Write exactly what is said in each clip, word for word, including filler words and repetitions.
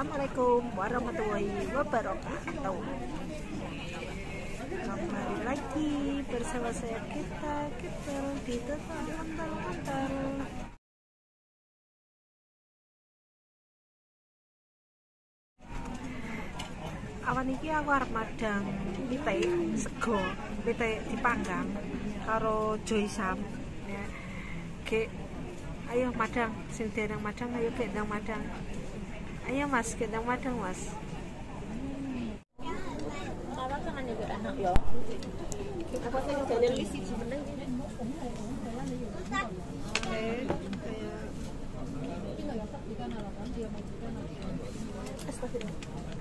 Assalamualaikum warahmatullahi wabarakatuh. Kembali lagi bersama saya kita kita di Total Antal-Antal. Awan iki aku arep madang pite sego, pite dipanggang karo Joysam. Ya. Ge ayo madang, sing dereng madang ayo gendang madang. Ayo Mas, gendang madang Mas. Kalau kan juga anak yo. Apa sih jalan di siji meneng. Oke. Astagfirullah.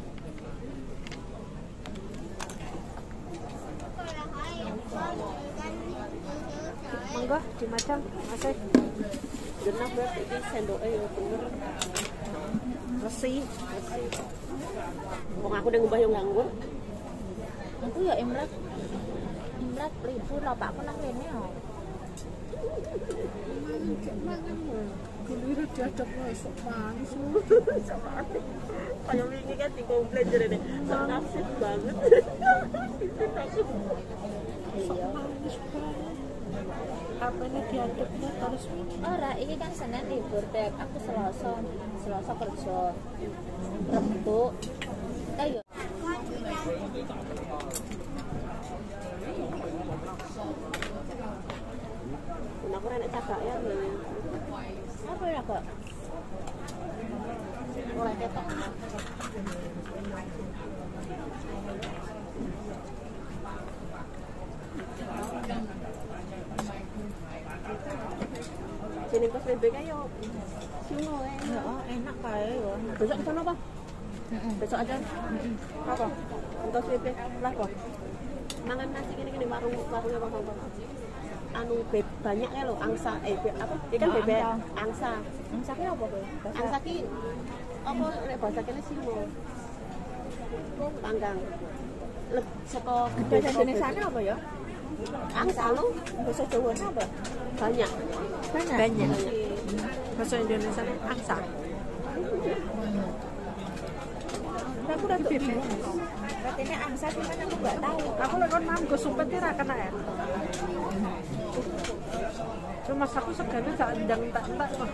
Monggo di madang, Mas. Genap berarti iki sendoke yo bener. Resi. Wong aku udah ngubah yang nganggur. Aku ya Imrat. Imrat ribu lapak aku nang kene yo. Giliran diadap esok manis. Kayak wingi kan dikomplain jere sok nasib banget. Iya. Manis banget. Apa ini diadapnya terus? Ora, ini kan Senin libur dek. Aku Selasa, Selasa kerja. Rebo. Ayo. Kenapa ora nek cagak ya? Apa ya, Kak? Ora ketok. Jeneng P S B B kae yo singo eh. Ya, enak kae yo. Besok ke sono apa? Heeh. Besok aja. Heeh. Apa? Untuk P S B B lah kok. Mangan nasi gini-gini warung-warungnya Bang-bang. Anu beb banyak kae lho, angsa eh be, apa? Iki kan bebek angsa. Angsa ki apa kowe? Angsa ki apa nek bahasa kene singo. Panggang. Lek saka gede jenisane apa ya? Angsa lu bahasa Jawa apa? Banyak. Banyak. Banyak. Bahasa Indonesia angsa. Aku udah tuh bingung. Katanya angsa cuman aku nggak tahu. Aku lek kon mam go sumpete ra kena ya. Cuma aku segane gak ndang tak-tak mah.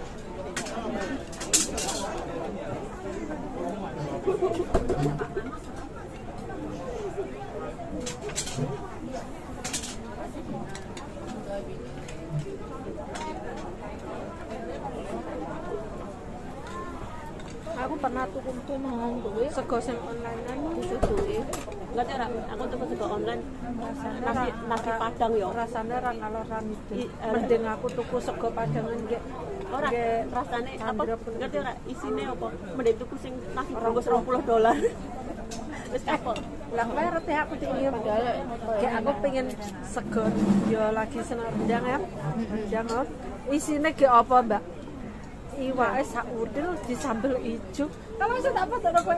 Aku pernah tuku tuh mangan kuwi sego sing online-an disuguhi. Enggak ora, aku tuku sego online. Nasi nasi Padang yo. Rasane ra ngaloran itu. Mending aku tuku sego Padangan nggih. Ora rasane apa? Ngerti ora isine apa? Mending tuku sing nasi bungkus dua puluh dolar. Wis kapok. Lah kowe reti aku tinggi padahal kayak aku pengen sego yo lagi seneng rendang ya. Rendang. Isine ge apa, Mbak? Iwake sak udel disambel ijo. Kalau saya tak apa kowe.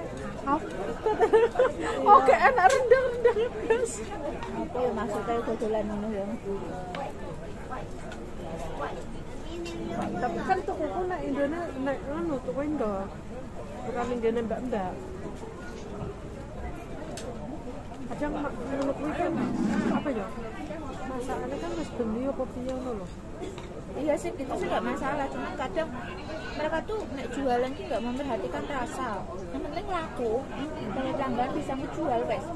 Oke, enak rendang-rendang blas. Apa ya maksudnya dodolan ngono ya? Tapi kan tukuku nek Indone nek ngono tuku Indo. Bukan Indone mbak-mbak. Kadang menurut kuwi kan apa ya? Masalahnya kan wis beli apa piye ngono lho. Iya sih, itu sih nggak masalah. Cuma kadang mereka tuh nek jualan sih nggak memperhatikan rasa. Yang penting laku. Kalau pelanggan bisa ngejual, guys.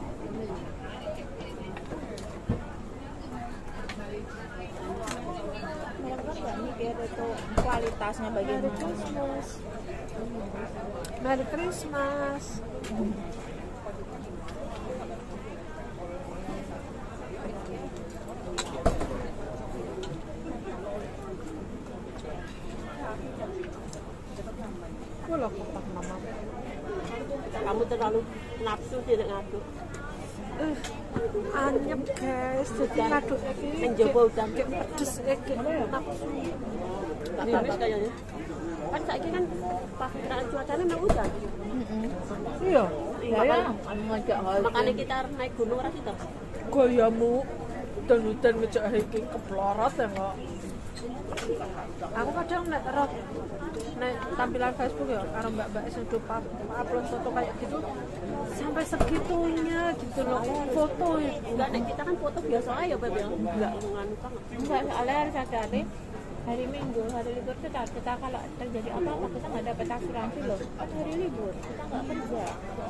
Mereka kan nggak mikir itu kualitasnya bagaimana. Merry Christmas. Loh, kotak mama. Kamu terlalu nafsu tidak ngaduk. Eh, anyep guys, jadi ngaduk iki. Yang jebol jam Pedes iki nafsu. Tak habis kayaknya. Kan saiki kan perkiraan cuacanya memang hujan. Iya. Iya ya. Makanya kita naik gunung ras itu. Goyamu udan-udan ngejak iki keplorat ya kok. Aku kadang nek rot nek tampilan Facebook ya karo mbak-mbak sing upload foto kayak gitu sampai segitunya gitu loh foto itu. Enggak, nek kita kan foto biasa aja Beb ya. Enggak nganu kan. Enggak, soalnya harus hati-hati. Hari Minggu, hari libur itu kita, kita kalau terjadi apa-apa kita nggak dapat asuransi loh. Kan hari libur, kita nggak kerja.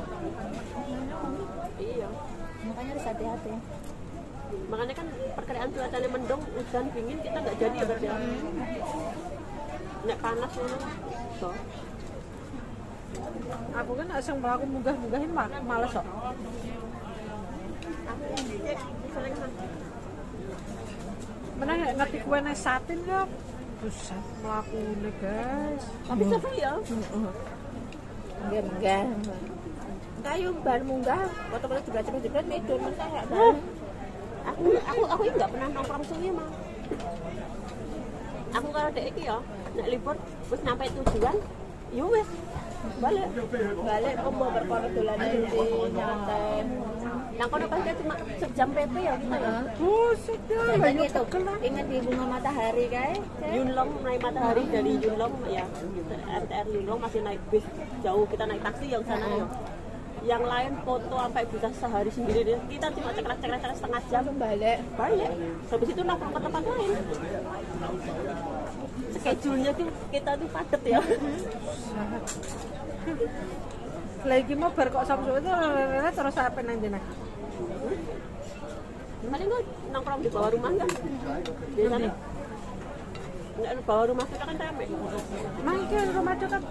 Iya. Makanya harus hati-hati. Makanya kan perkiraan cuacanya mendung, hujan, dingin kita nggak jadi ya Beb ya. Nek panas ngono. So. Aku kan asing mlaku munggah-munggahin males kok. Aku cek sering kan. Mana nek ngerti kue nek satin ya buset mlakune guys. Tapi seru ya. Enggak, enggak. Kayu bar munggah, foto-foto juga cepet-cepet medun masa enggak tahu. Aku aku aku nggak pernah nongkrong suwi mah. Aku kalau dek iki ya, nek libur wis nyampe tujuan, yo wis balik. Balik combo berkono dolanan di nyantai. Nah, kono kan cuma sejam P P ya kita ya. Buset ya. Kayak gitu. Ingat di bunga matahari kayak. Yunlong naik matahari dari Yunlong ya. R T R Yunlong masih naik bis jauh, kita naik taksi yang sana ya. Yang lain foto sampai bisa sehari sendiri, kita cuma cekrek-cekrek setengah jam balik. Balik. Habis itu nongkrong ke tempat lain. Schedule-nya tuh kita tuh padet ya. Lagi mau bar kok Samsu itu terus apa nang jenah? Paling nggak nongkrong di bawah rumah kan? Biasanya nggak di bawah rumah kita kan rame. Mangkel rumah dekat.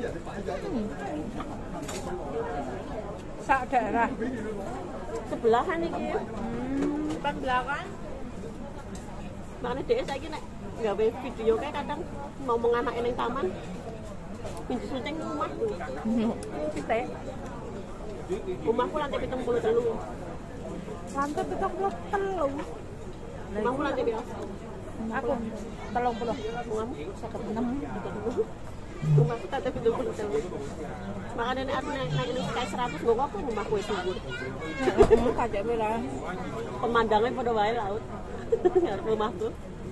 Sak daerah. Sebelahan iki. Hmm, depan belakang. Makanya dia saya nek nggawe video kayak kadang ngomong anak ning taman. Pintu syuting rumah. Kita Rumahku lantai pitung puluh telu. lantai pitung puluh telu. Rumahku lantai berapa? Aku telung puluh. Rumahmu satu enam. Rumahku lantai pitung puluh telu. Makanya nek aku naik naik kayak seratus nggo apa rumahku itu. Kajak merah. Pemandangnya pada wae laut. Rumahku.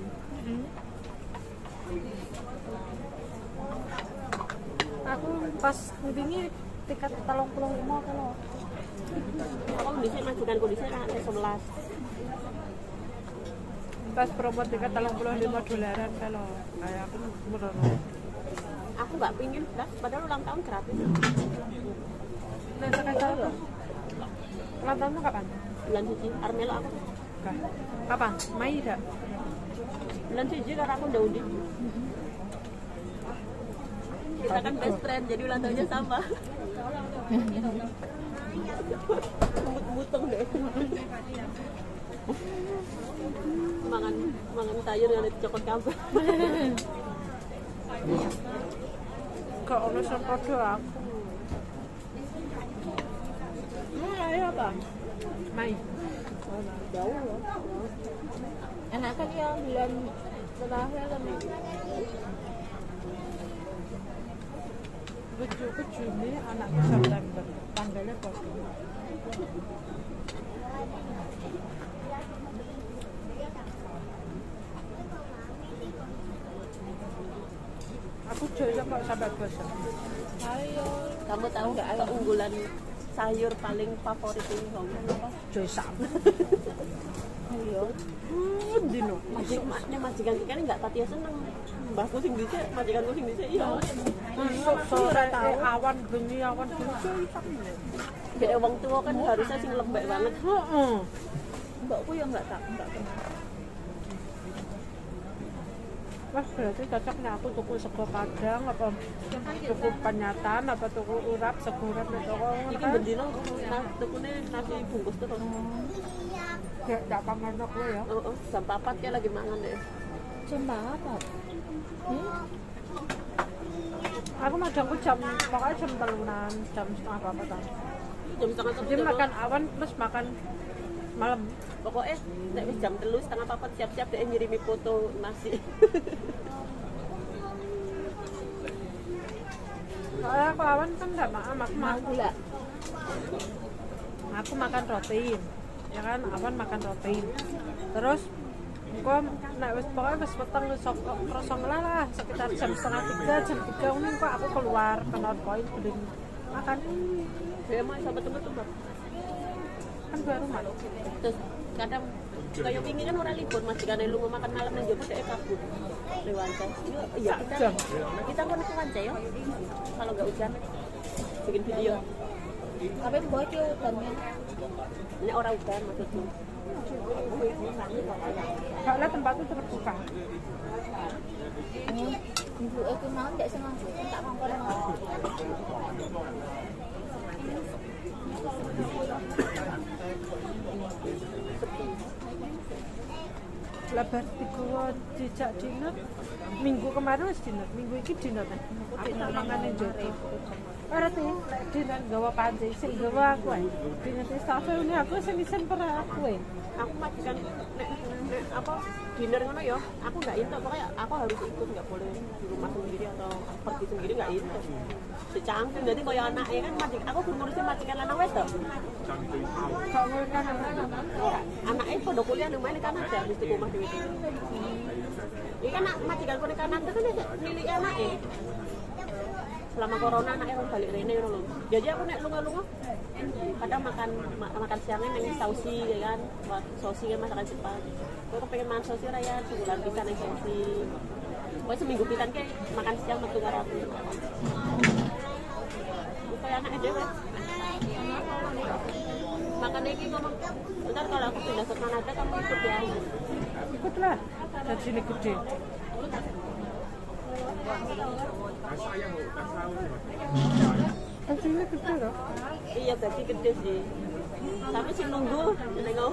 Aku pas ngedini tiket telung puluh lima kalau Aku kondisi majikan kondisi lantai sebelas. pas promo tiket telung puluh lima dolaran kalau kayak aku merono. Aku nggak pingin lah, padahal ulang tahun gratis. Nah sekarang tahu ulang tahunmu kapan? Bulan suci, Armelo aku. Kah? Kapan? Mei dah. Bulan suci karena aku udah undi. Kita kan best friend, jadi ulang tahunnya sama. Mut-muteng deh. Mangan, mangan sayur yang dicokot kabel. Kok ono sing padha aku. Hmm, ayo apa? Mei. Jauh loh. Enak kan ya bulan terakhir kan. Bojoku Juni, anakku September. Tanggalnya padha. Aku jajan kok sampai bosan. Ayo. Kamu tahu nggak keunggulan sayur paling favorit ini Hongkong apa? Joysam. Ayo. Hmm, dino. Majik maknya majikan kita ini nggak tatia seneng. Mbahku sing dhisik, majikanku sing dhisik iya. Masuk sore eh, awan bengi awan bengi hitam. Kayak wong tua kan harusnya sing lembek banget. Heeh. Mbakku yang nggak tak nggak kenal. Mas berarti cocoknya aku tuku sego padang apa tuku penyatan apa tuku urap sego urap nek toko ngono Iki kan. bendino nah tukune nasi bungkus terus. Gak gak pangan aku ya. Oh, oh, jam papat kayak lagi mangan deh. Jam berapa? Hmm? Aku madangku jam pokoknya jam telunan, jam setengah apa kan. Jam setengah satu. Jadi makan awan plus makan malam. Pokoknya nek wis jam telu setengah papat siap-siap deh ngirimi foto nasi. Soalnya aku awan kan nggak makan, aku Mau makan. gula. Aku makan roti, ya kan awan makan roti. Terus Kok nek wis pokoke wis weteng wis krasa lah sekitar jam setengah tiga, jam tiga ngono kok aku keluar ke North Point beli makan. Dia mau sama teman-teman. Kan baru malu. Terus kadang kayak wingi kan orang libur majikane lu mau makan malam nang jopo dhek kabur. Lewat. Iya, kita kita kan ke Wanca ya. Kalau enggak hujan bikin video. Tapi buat yo udannya. Ini orang udan maksudku. Karena tempatnya terbuka. Ibu aku mau ndak sengaja tak kongkon. Lebar tiga dijak dinner. Minggu kemarin wis dinner, minggu iki dinner. Aku tak mangan ning jero. Ora teh, dinner gawa panci sing gawa aku ae. Dinner wis tak ini aku sing isen per aku ae. Aku majikan nek nek apa dinner ngono ya, aku enggak itu pokoknya aku harus ikut, enggak boleh di rumah sendiri atau pergi sendiri enggak itu. Secangkir jadi koyo anake kan majik aku ngurusin majikan lanang wes to. Kok ngurusin anak Anake padha kuliah nang mana Kanada mesti ke rumah dhewe. Iki kan majikan kono Kanada kan milik anake. Selama corona anaknya orang balik rene ngono lho. Jadi aku nek lunga-lunga kadang makan ma makan siangnya nang sausi ya kan. Sausi kan masakan Jepang. Aku pengen makan sausi raya sebulan bisa nang sausi. Pokoknya seminggu pisan ke makan siang metu karo aku. Kayak anak dhewe. Makanya iki ngomong, ntar kalau aku pindah ke Kanada kamu ikut ya. ikutlah. Dan sini gede. Hasilnya gede loh. Iya berarti gede sih. Tapi si nunggu nengok.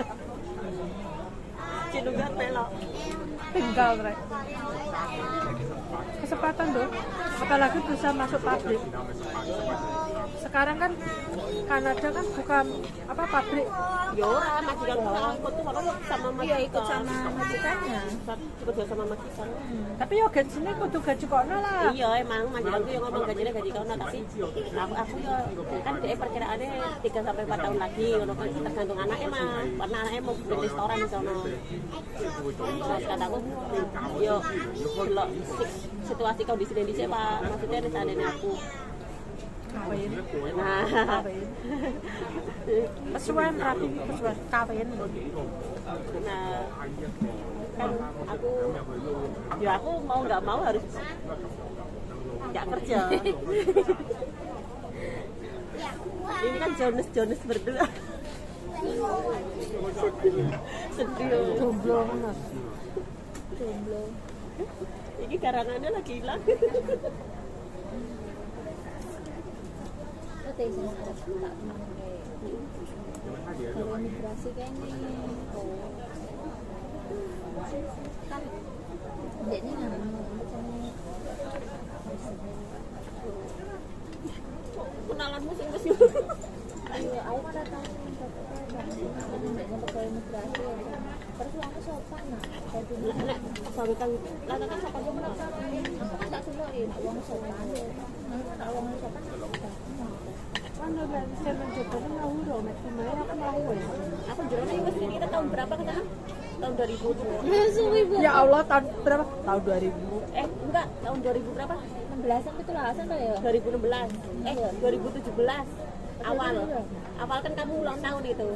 Si nunggu melok. Tinggal rek. Kesempatan loh. Apalagi bisa masuk pabrik. Sekarang kan Kanada kan bukan apa pabrik. Ya ora majikan aku ikut tuh kalau sama majikan. Iya ikut sama majikannya. Kerja sama majikan. Hmm. Tapi yo gajinya kudu gaji kono lah. Iya emang majikanku yang ngomong gajinya gaji kono tapi aku aku ya kan dia perkiraannya tiga sampai empat tahun lagi ngono kan tergantung anaknya mah. Karena anaknya mau bikin restoran di sono. Terus kataku yo delok situasi kondisi di sini Pak. Maksudnya ada adanya aku. Kawin. Nah, Kawin. Pesuan rapi pesuan kawin. nah kan aku ya aku mau nggak mau harus nggak kerja. Ini kan Jonas Jonas berdua. Sedih. Jomblo mas. Jomblo. Ini karangannya lagi hilang. Teh sing arep tak temen kae. Kalau imigrasi kayaknya oh. Kan dekne nang Kenalanmu sing wis. iya, aku kan datang ke imigrasi. Terus aku sopan nah. Nek sawi kang lan kan sopan Aku kan tak seloki, nak wong sopan. Nak wong sopan. Kan udah bisa mencoba mau ro nek kumae aku mau ya. aku jerone wis kita tahun berapa ke sana? Tahun dua ribu. Ya Allah tahun berapa? Tahun dua ribu. Eh, enggak, tahun dua ribu berapa? enam belasan itu lahasan ta ya? dua ribu enam belas. Eh, dua ribu tujuh belas. Awal. Awal kan kamu ulang tahun itu.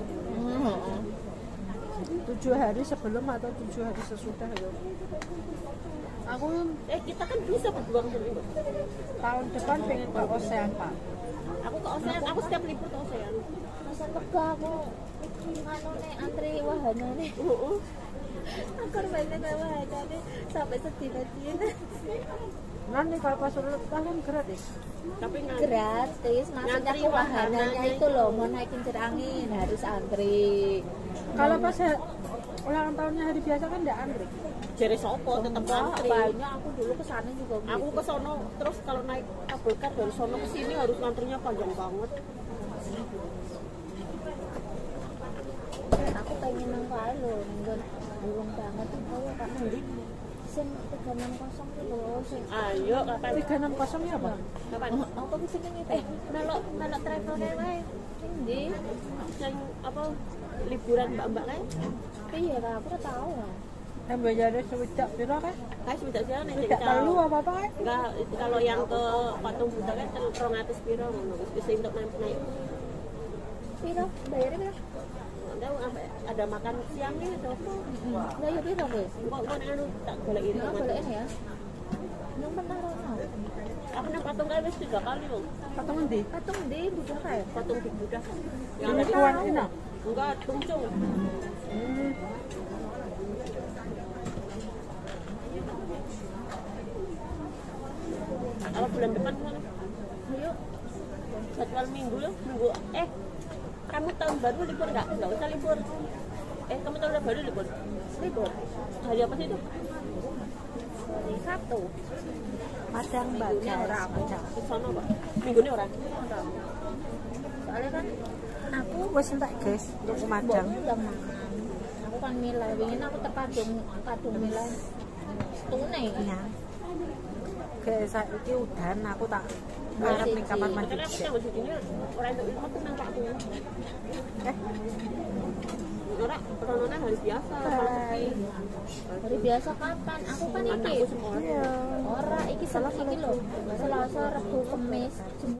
Tujuh hari sebelum atau tujuh hari sesudah ya. Aku Eh, kita kan bisa berdua ke sini. tahun depan pengen ke Ocean Pak. Aku ke Osean, aku setiap libur ke Osean. Masa tega aku anu nek antri wahana nih. Heeh. Aku banyak wahana nih sampai sedih-sedih. Nanti kalau pas ulang tahun gratis. Tapi nggak Gratis, maksudnya Ngantri aku wahananya wahananya itu loh mau naikin angin harus antri. Kalau pas ya- ulang tahunnya hari biasa kan enggak antri. jere sopo tetep Enggak, antri. banyak aku dulu kesana juga. Aku ke sono terus kalau naik kabel car dari sono ke sini harus ngantrinya panjang banget. Aku pengen nang kae lho, nggon burung banget koyo Kak Nuri. Sing tiga enam nol itu lho, sing Ayo kapan? tiga enam nol ya apa? Kapan? apa ku sing itu? Eh, melok melok travel kae wae. Endi? Yang apa liburan mbak-mbak kae? Iya, Kak, aku ora tahu. Sampai jadi sewidak piro kan? Kayak sudah sih nih. Tidak perlu apa-apa kan? Enggak, kalau yang ke patung Buddha kan rong atus piro ngono. Wis bisa untuk naik. Piro? Bayarnya piro? Enggak sampai ada makan siangnya itu. Enggak ya piro wis. Kok kok anu tak golek ini. Enggak boleh ya. Nang pernah rono. Aku nang patung kae wis tiga kali loh. Patung endi? Patung di Buddha kae. Patung di Buddha. Yang Yang ada tuan ini. enggak tungcung. Hmm. Apa bulan depan kan? Yuk. Jadwal minggu loh, minggu eh kamu tahun baru libur nggak? Nggak usah libur. Eh kamu tahun baru libur? Libur. Hari apa sih itu? Hari Sabtu. Madang baca ora Madang. Di sana pak. Minggu ini orang. Soalnya kan aku Wes entek guys untuk ke Madang. Mboknya udah mangan. Aku kan milih, ingin aku terkadung kadung milih tunai. Iya. Kayak saiki udan aku tak arep ning kamar mandi. Makanya aku tanggal segini orang itu aku nang Pak tuh. Eh, Orang perononan hari biasa. Kalau sepi. Hari biasa kapan? Aku kan iki. Anakku semua. iya. Ora iki salah iki lho. Selasa, Rabu, Kamis.